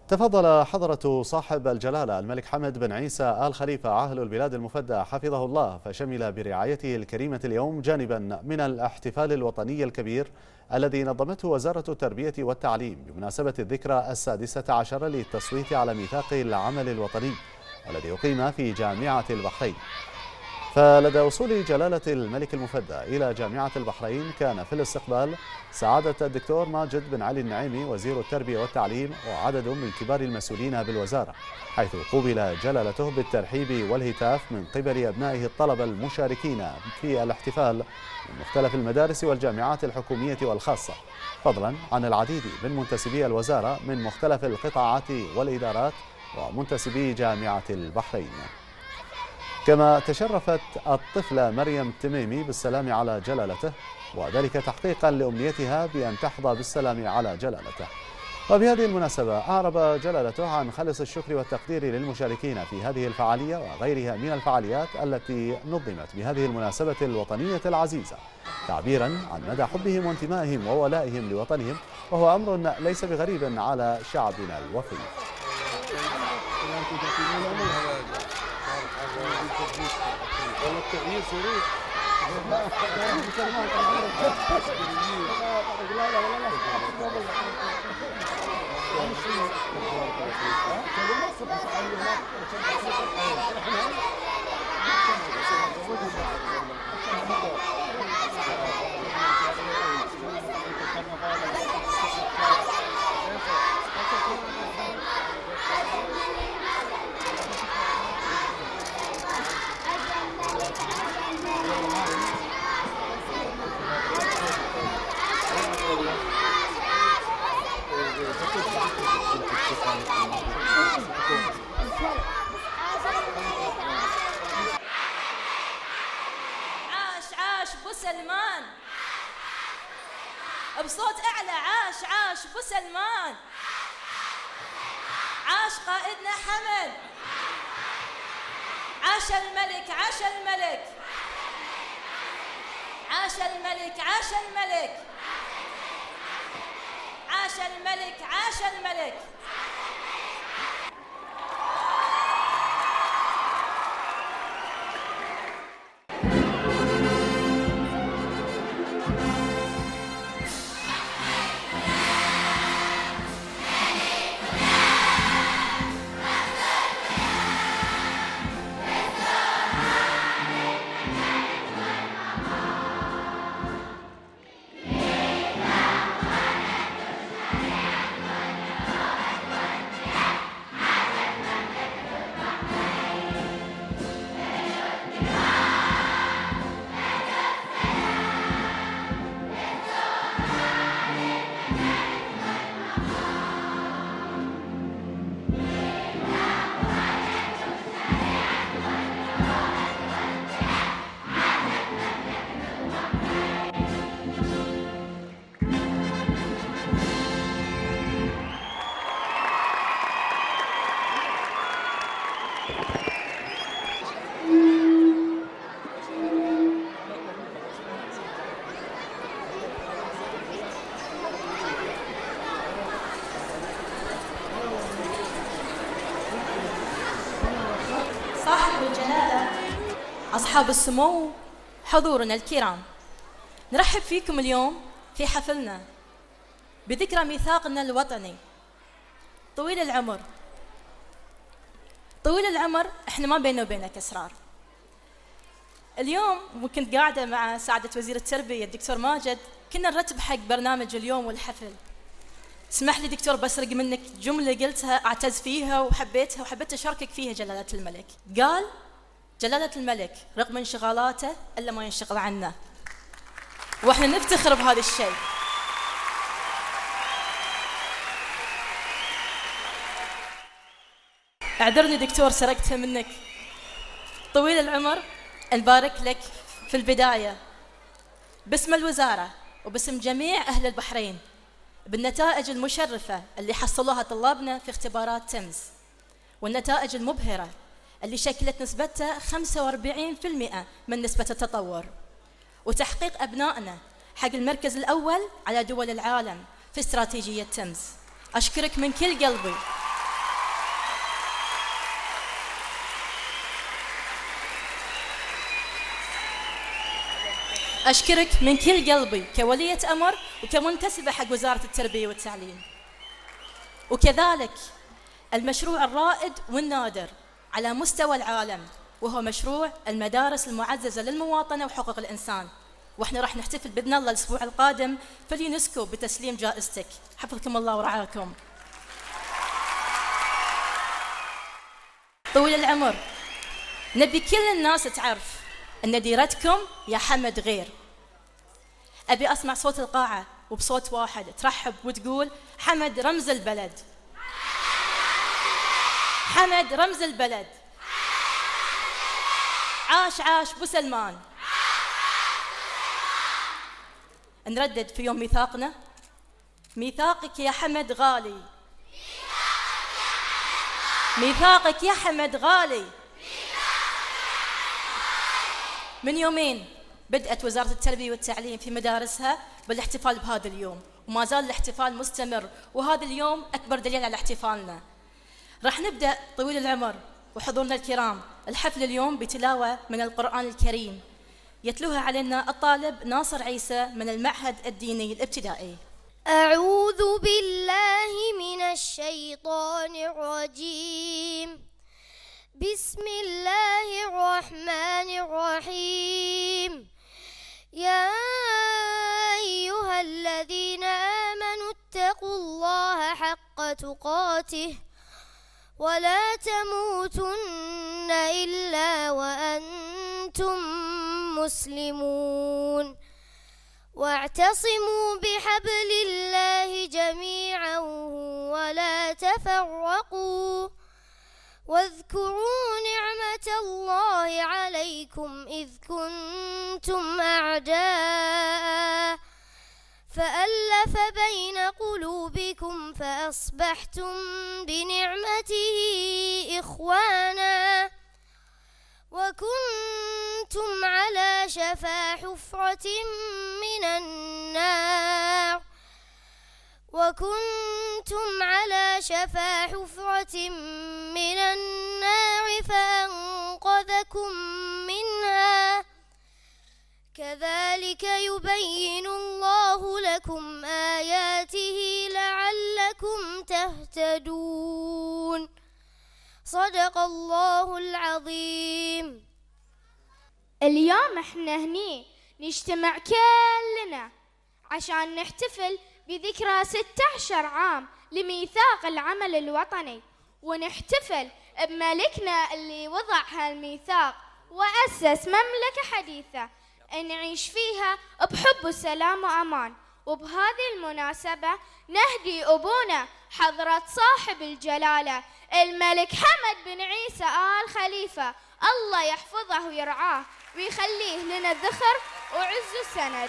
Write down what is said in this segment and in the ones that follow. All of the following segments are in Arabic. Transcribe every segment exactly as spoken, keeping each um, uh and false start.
تفضل حضرة صاحب الجلالة الملك حمد بن عيسى آل خليفة عاهل البلاد المفدى حفظه الله، فشمل برعايته الكريمة اليوم جانبا من الاحتفال الوطني الكبير الذي نظمته وزارة التربية والتعليم بمناسبة الذكرى السادسة عشر للتصويت على ميثاق العمل الوطني، والذي أقيم في جامعة البحرين. فلدى وصول جلالة الملك المفدى إلى جامعة البحرين كان في الاستقبال سعادة الدكتور ماجد بن علي النعيمي وزير التربية والتعليم وعدد من كبار المسؤولين بالوزارة، حيث قوبل جلالته بالترحيب والهتاف من قبل أبنائه الطلبة المشاركين في الاحتفال من مختلف المدارس والجامعات الحكومية والخاصة، فضلا عن العديد من منتسبي الوزارة من مختلف القطاعات والإدارات ومنتسبي جامعة البحرين. كما تشرفت الطفلة مريم تميمي بالسلام على جلالته، وذلك تحقيقا لأمنيتها بأن تحظى بالسلام على جلالته. وبهذه المناسبة أعرب جلالته عن خالص الشكر والتقدير للمشاركين في هذه الفعالية وغيرها من الفعاليات التي نظمت بهذه المناسبة الوطنية العزيزة، تعبيرا عن مدى حبهم وانتمائهم وولائهم لوطنهم، وهو أمر ليس بغريب على شعبنا الوفي. التغيير سريع. عاش عاش بو سلمان، بصوت أعلى، عاش عاش بو سلمان، عاش قائدنا حمد، عاش الملك، عاش الملك، عاش الملك، عاش الملك، عاش الملك، عاش الملك. صاحب الجلالة، أصحاب السمو، حضورنا الكرام، نرحب فيكم اليوم في حفلنا بذكرى ميثاقنا الوطني. طويل العمر، طويل العمر، احنا ما بيننا وبينك أسرار. اليوم وكنت قاعدة مع سعادة وزير التربية الدكتور ماجد، كنا نرتب حق برنامج اليوم والحفل. اسمح لي دكتور بسرق منك جملة قلتها أعتز فيها وحبيتها وحبيت أشاركك فيها جلالة الملك. قال جلالة الملك رغم انشغالاته إلا ما ينشغل عنا، وإحنا نفتخر بهذا الشيء. اعذرني دكتور سرقتها منك. طويل العمر، نبارك لك في البداية باسم الوزارة وباسم جميع أهل البحرين بالنتائج المشرفة اللي حصلوها طلابنا في اختبارات تمز، والنتائج المبهرة اللي شكلت نسبتها خمسة وأربعين بالمئة من نسبة التطور، وتحقيق أبنائنا حق المركز الأول على دول العالم في استراتيجية تمز. أشكرك من كل قلبي أشكرك من كل قلبي كولية أمر وكمنتسبة حق وزارة التربية والتعليم. وكذلك المشروع الرائد والنادر على مستوى العالم وهو مشروع المدارس المعززة للمواطنة وحقوق الإنسان، وإحنا راح نحتفل بإذن الله الأسبوع القادم في اليونسكو بتسليم جائزتك. حفظكم الله ورعاكم. طويل العمر، نبي كل الناس تعرف أن ديرتكم يا حمد غير. أبي أسمع صوت القاعة وبصوت واحد ترحب وتقول حمد رمز البلد. حمد رمز البلد. عاش عاش بو سلمان. نردد في يوم ميثاقنا: ميثاقك يا حمد غالي. ميثاقك يا حمد غالي. من يومين بدأت وزارة التربية والتعليم في مدارسها بالاحتفال بهذا اليوم، وما زال الاحتفال مستمر، وهذا اليوم أكبر دليل على احتفالنا. راح نبدأ طويل العمر وحضورنا الكرام الحفل اليوم بتلاوة من القرآن الكريم يتلوها علينا الطالب ناصر عيسى من المعهد الديني الابتدائي. أعوذ بالله من الشيطان الرجيم. بسم الله الرحمن الرحيم. يا أيها الذين آمنوا اتقوا الله حق تقاته ولا تموتن إلا وأنتم مسلمون، واعتصموا بحبل الله جميعا ولا تفرقوا، واذكروا نعمة الله عليكم إذ كنتم أعداء فألف بين قلوبكم فأصبحتم بنعمته إخوانا، وكنتم على شفا حفرة من النار وكنتم على شفا حفرة من النار فأنقذكم منها، كذلك يبين الله لكم آياته لعلكم تهتدون. صدق الله العظيم. اليوم احنا هني نجتمع كلنا عشان نحتفل بذكرى ستة عشر عام لميثاق العمل الوطني، ونحتفل بملكنا اللي وضع هالميثاق وأسس مملكة حديثة نعيش فيها بحب وسلام وأمان. وبهذه المناسبة نهدي أبونا حضرة صاحب الجلالة الملك حمد بن عيسى آل خليفة، الله يحفظه ويرعاه ويخليه لنا ذخر وعز وسند.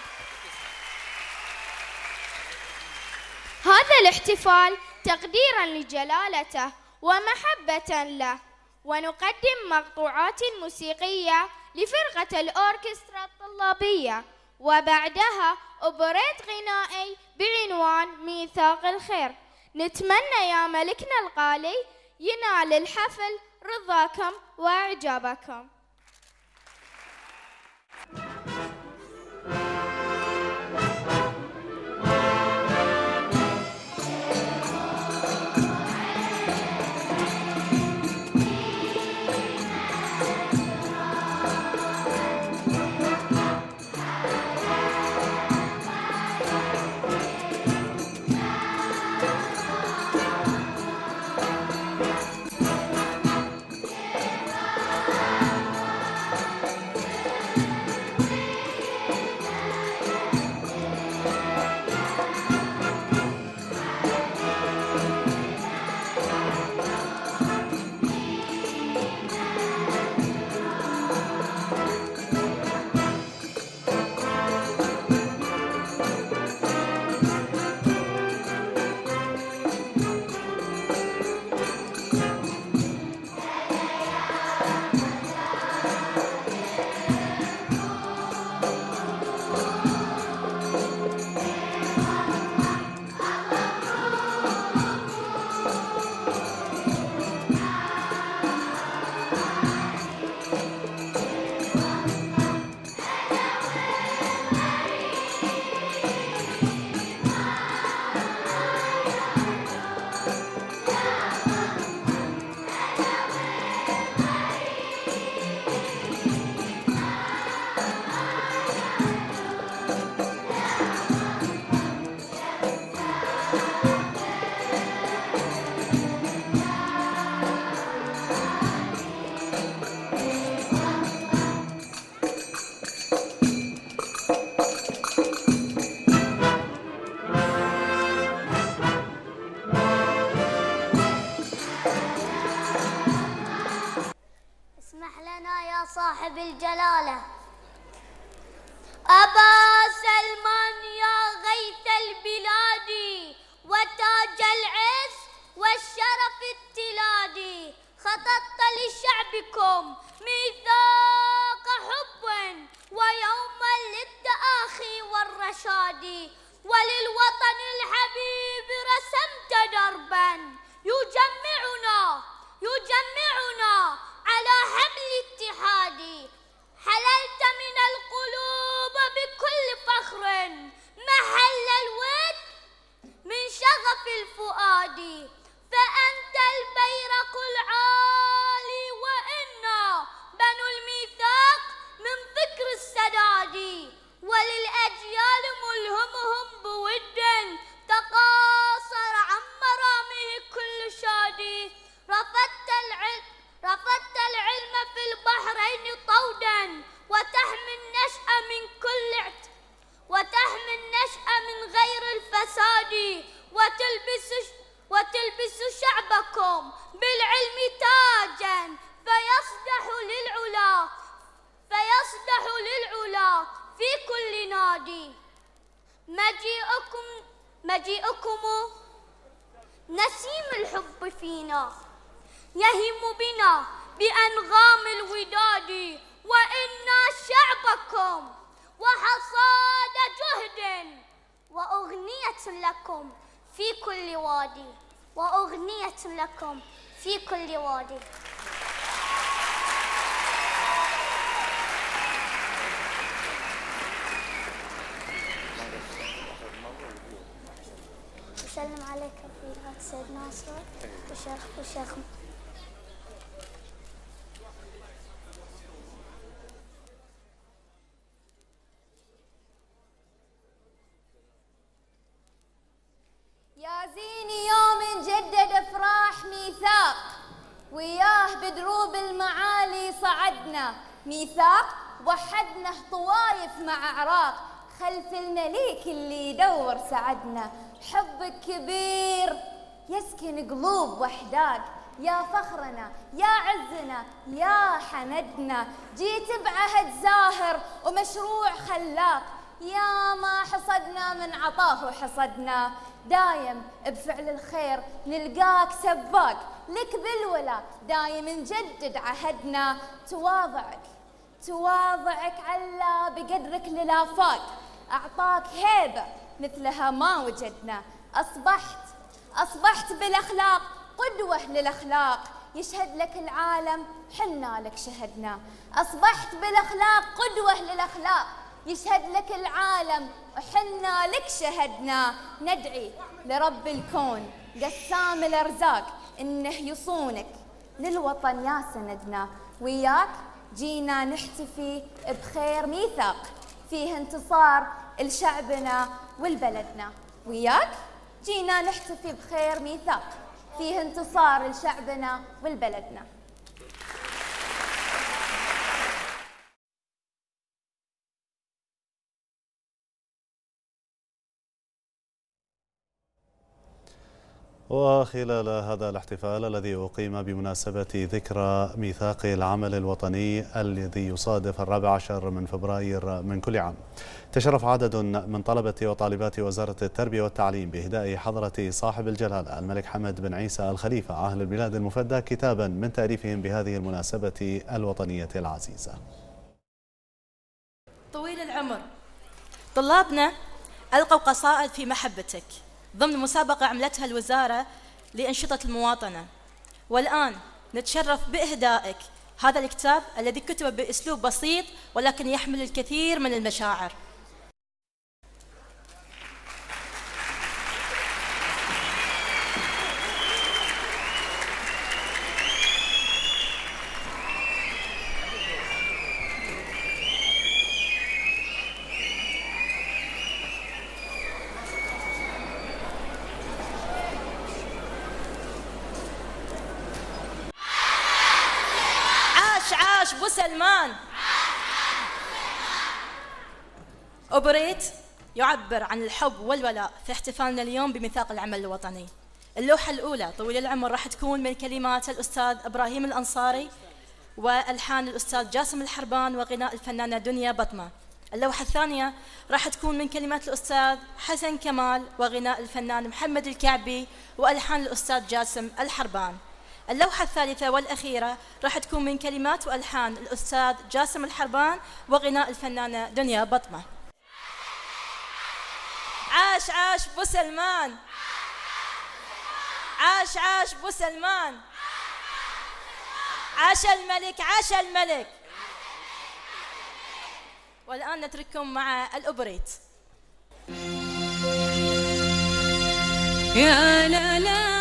هذا الاحتفال تقديرا لجلالته ومحبة له، ونقدم مقطوعات موسيقية لفرقة الأوركسترا الطلابية، وبعدها أوبريت غنائي بعنوان ميثاق الخير. نتمنى يا ملكنا الغالي ينال الحفل رضاكم وإعجابكم. الجلالة. أبا سلمان يا غيث البلاد وتاج العز والشرف التلادي، خططت لشعبكم ميثاق حب ويوما للتآخي والرشاد، وللوطن الحبيب رسمت دربا يجمعنا يجمعنا على حبل اتحادي، حللت من القلوب بكل فخر محل الود من شغف الفؤاد، فأنت البيرق العالي وإنا بنو الميثاق من فكر السداد، وللأجيال ملهمهم بود تقاصر عن مرامه كل شادي، رفضت العلم رفضت العلم في البحرين طودا، وتحمي النشأ من كل اعت وتحمي النشأ من غير الفساد، وتلبس وتلبس شعبكم بالعلم تاجا فيصدح للعلا فيصدح للعلا في كل نادي. مجيئكم مجيئكم نسيم الحب فينا يهم بنا بأنغام الوداد، وإنا شعبكم وحصاد جهد وأغنية لكم في كل وادي وأغنية لكم في كل وادي. أسلم عليك في سيد ناصر وشيخ وشيخ يا زيني يوم جدد افراح ميثاق، وياه بدروب المعالي صعدنا، ميثاق وحدنا طوايف مع عراق، خلف المليك اللي يدور سعدنا، حبك كبير يسكن قلوب وحداك، يا فخرنا يا عزنا يا حمدنا، جيت بعهد زاهر ومشروع خلاق، يا ما حصدنا من عطاه وحصدنا، دايم بفعل الخير نلقاك سباك، لك بالولا دايم نجدد عهدنا، تواضعك تواضعك علا بقدرك للآفاق، أعطاك هيبة مثلها ما وجدنا، أصبحت أصبحت بالأخلاق قدوة للأخلاق، يشهد لك العالم حنا لك شهدنا، أصبحت بالأخلاق قدوة للأخلاق، يشهد لك العالم وحنا لك شهدنا، ندعي لرب الكون قسام الأرزاق إنه يصونك للوطن يا سندنا، وياك جينا نحتفي بخير ميثاق فيه انتصار لشعبنا ولبلدنا، وياك جينا نحتفي بخير ميثاق فيه انتصار لشعبنا ولبلدنا. وخلال هذا الاحتفال الذي أقيم بمناسبة ذكرى ميثاق العمل الوطني الذي يصادف الرابع عشر من فبراير من كل عام، تشرف عدد من طلبة وطالبات وزارة التربية والتعليم بإهداء حضرة صاحب الجلالة الملك حمد بن عيسى الخليفة عاهل البلاد المفدى كتابا من تأليفهم بهذه المناسبة الوطنية العزيزة. طويل العمر، طلابنا ألقوا قصائد في محبتك ضمن مسابقة عملتها الوزارة لأنشطة المواطنة، والآن نتشرف بإهدائك هذا الكتاب الذي كتب بأسلوب بسيط ولكن يحمل الكثير من المشاعر. أبو سلمان. أوبريت يعبر عن الحب والولاء في احتفالنا اليوم بميثاق العمل الوطني. اللوحة الأولى طويل العمر راح تكون من كلمات الأستاذ إبراهيم الأنصاري، وألحان الأستاذ جاسم الحربان وغناء الفنانة دنيا بطمة. اللوحة الثانية راح تكون من كلمات الأستاذ حسن كمال وغناء الفنان محمد الكعبي وألحان الأستاذ جاسم الحربان. اللوحة الثالثة والأخيرة راح تكون من كلمات وألحان الأستاذ جاسم الحربان وغناء الفنانة دنيا بطمة. عاش عاش بو سلمان، عاش عاش بو سلمان، عاش الملك، عاش الملك. والآن نترككم مع الأوبريت. يا لا لا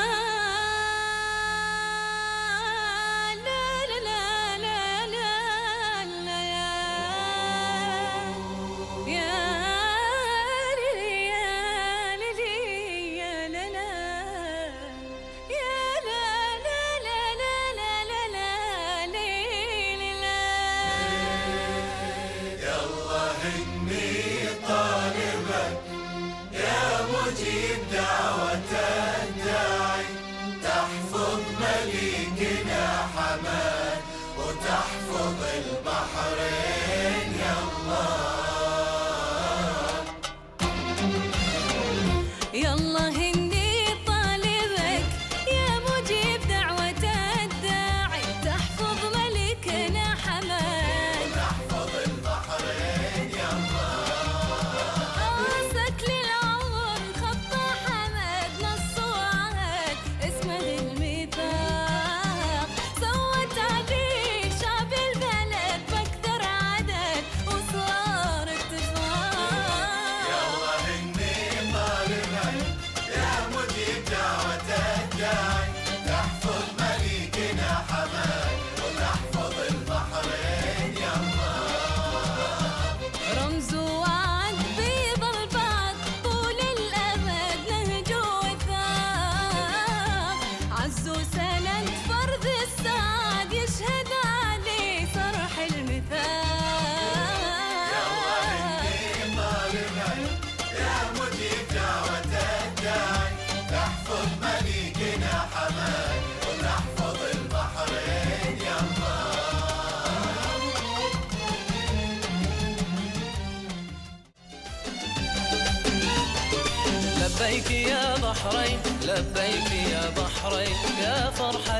لبيك يا بحرين، لبيك يا بحرين، يا فرحة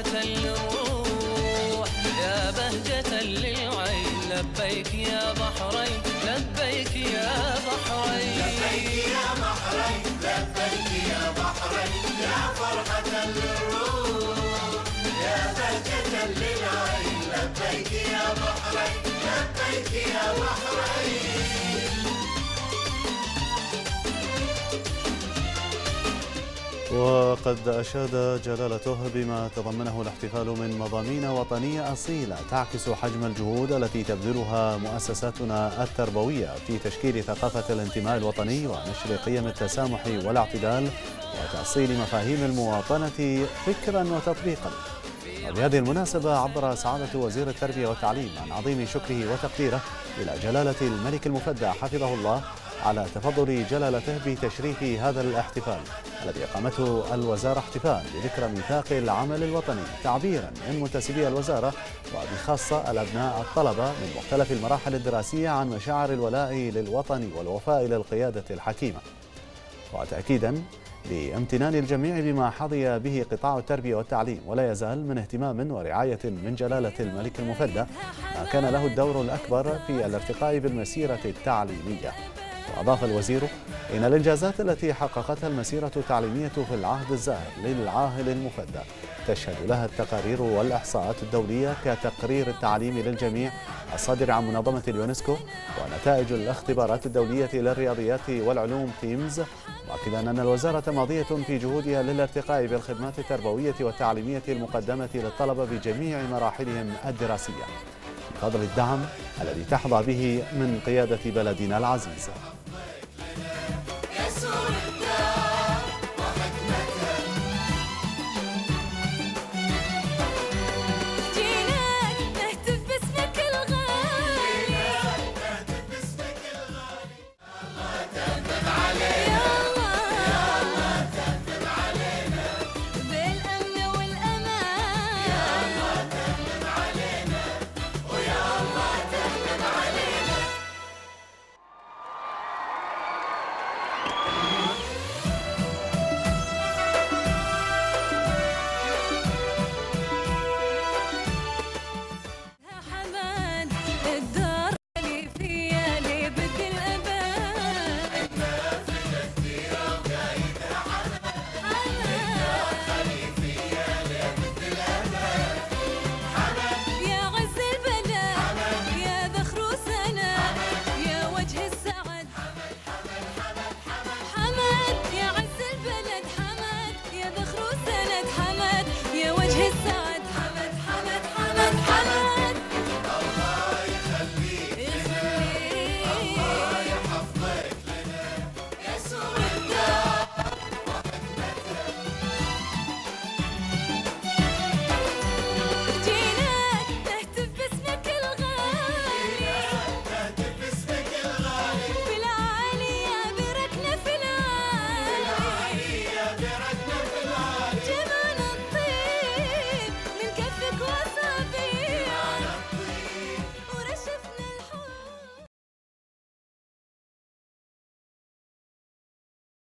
للروح، يا بهجة للعين. لبيك يا بحرين، لبيك يا بحرين، لبيك يا بحرين، لبيك يا بحرين، يا فرحة للروح، يا بهجة للعين. لبيك يا بحرين، لبيك يا بحرين. وقد أشاد جلالته بما تضمنه الاحتفال من مضامين وطنية أصيلة تعكس حجم الجهود التي تبذلها مؤسساتنا التربوية في تشكيل ثقافة الانتماء الوطني ونشر قيم التسامح والاعتدال وتأصيل مفاهيم المواطنة فكرا وتطبيقا. وبهذه المناسبة عبر سعادة وزير التربية والتعليم عن عظيم شكره وتقديره إلى جلالة الملك المفدى حفظه الله على تفضل جلالته بتشريف هذا الاحتفال الذي أقامته الوزارة احتفال بذكرى ميثاق العمل الوطني، تعبيرا من منتسبي الوزارة وبخاصة الأبناء الطلبة من مختلف المراحل الدراسية عن مشاعر الولاء للوطن والوفاء للقيادة الحكيمة، وتأكيدا لامتنان الجميع بما حظي به قطاع التربية والتعليم، ولا يزال من اهتمام ورعاية من جلالة الملك المفدى ما كان له الدور الأكبر في الارتقاء بالمسيرة التعليمية. وأضاف الوزير إن الإنجازات التي حققتها المسيرة التعليمية في العهد الزاهر للعاهل المفدى تشهد لها التقارير والإحصاءات الدولية كتقرير التعليم للجميع الصادر عن منظمة اليونسكو ونتائج الاختبارات الدولية للرياضيات والعلوم تيمز، مؤكدا أن الوزارة ماضية في جهودها للارتقاء بالخدمات التربوية والتعليمية المقدمة للطلبة بجميع مراحلهم الدراسية بفضل الدعم الذي تحظى به من قيادة بلدنا العزيز. وجه السلام